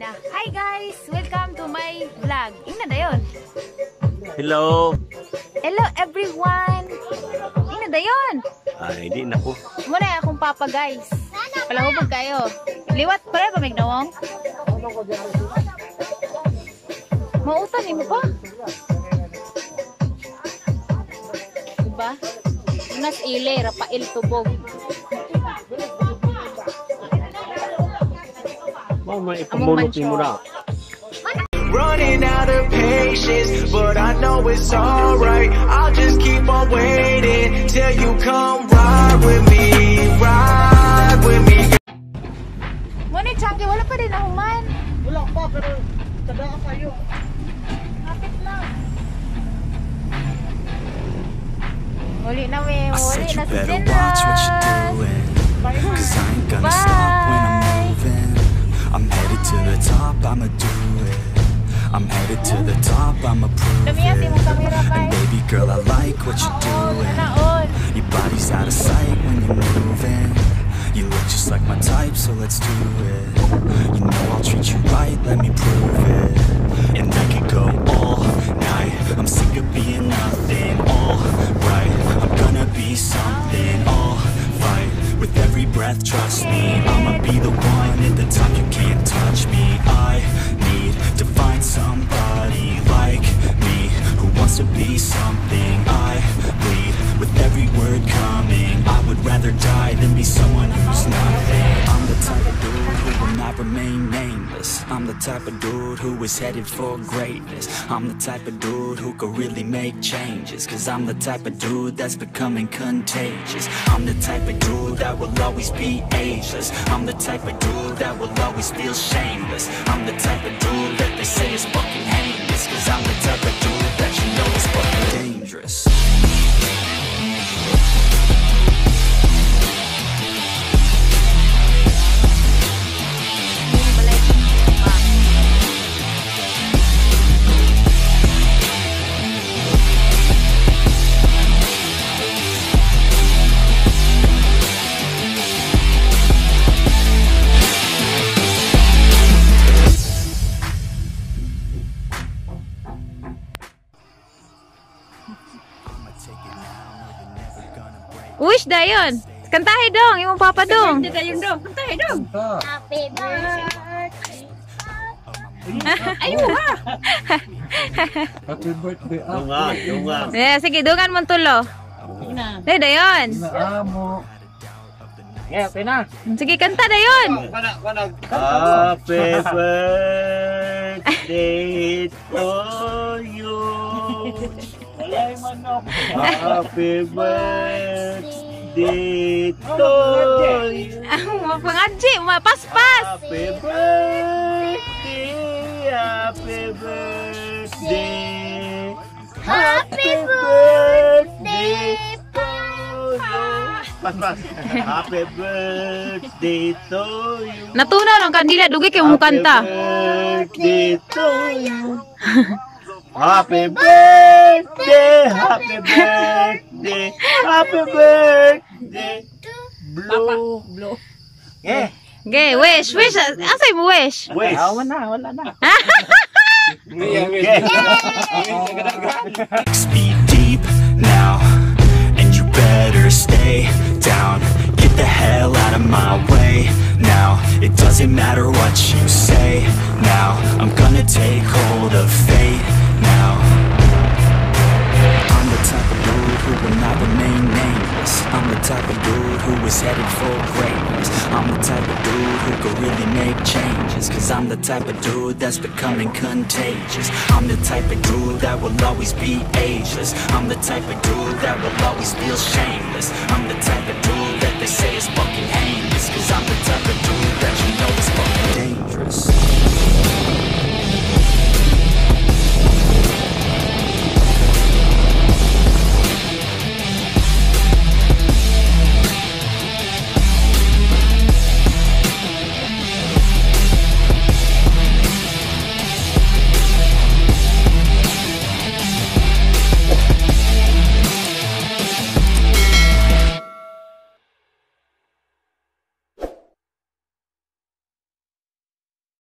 na. Hi guys! Welcome to my vlog. Ingna dayon. Hello! Hello everyone! Ingna dayon. Ay, di na po. Muna akong papa guys. Palahubog kayo. Liwat pare pa migdawong. Mautan mo pa? Diba? Unas ile, rapail tubog. Mama, ipamulot mo na. Running out of patience, but I know it's alright. I'll just keep on waiting till you come ride with me, ride with me. Ngunit Chucky, wala pa rin ako man. Wala pa, pero tadaan kayo. Kapit lang. Huli na we, huli na si General. Cause I ain't gonna stop when I'm moving. I'm headed to the top, I'ma do it. I'm headed to the top, I'ma prove it. And baby girl, I like what you're doing. Your body's out of sight when you're moving. You look just like my type, so let's do it. You know I'll treat you right, let me prove it. And I could go all night. I'm sick of being nothing, all right. I'm gonna be something, all fight. With every breath, trust me, I'ma be the one at the top, you can't touch me. I need to find somebody like me, who wants to be something. I bleed with every word coming. I would rather die than be someone who's nothing. I'm the type of dude who will not remain nameless. I'm the type of dude who is headed for greatness. I'm the type of dude who could really make changes. Cause I'm the type of dude that's becoming contagious. I'm the type of dude that will always be ageless. I'm the type of dude that will always feel shameless. I'm the type of dude that they say is fucking heinous. Cause I'm the type of dude that you know is fucking dangerous. Wish dayon. Kantahe dong, imong papa dong. Dayon dong, kantahe dong. Happy birthday. Ayo ha. Happy birthday, Dungan. Yeah, sige, dungan mo tulo. Ina. Dayon. Amo. Yeah, okay na. Sige, kanta dayon. Happy birthday to you. Walay manok. Happy birthday to you. Pangadji, paspas. Happy birthday, happy birthday, happy birthday to you. Pas. Happy birthday to you. Natunaw ng kandila, dugi kay mong kanta. Happy birthday to you. Happy birthday, happy birthday, happy birthday. Blue. Yeah. Okay, wish. Asay mo wish? Wish. Wala na. Speed deep now, and you better stay down. Get the hell out of my way now. It doesn't matter what you say now. I'm gonna take hold of fate now. I'm the type of dude who will not remain nameless. I'm the type of dude who is headed for greatness. I'm the type of dude who could really make changes. Cause I'm the type of dude that's becoming contagious. I'm the type of dude that will always be ageless. I'm the type of dude that will always feel shameless. I'm the type of dude that they say is fucking heinous. Cause I'm the type of dude that you know is fucking dangerous.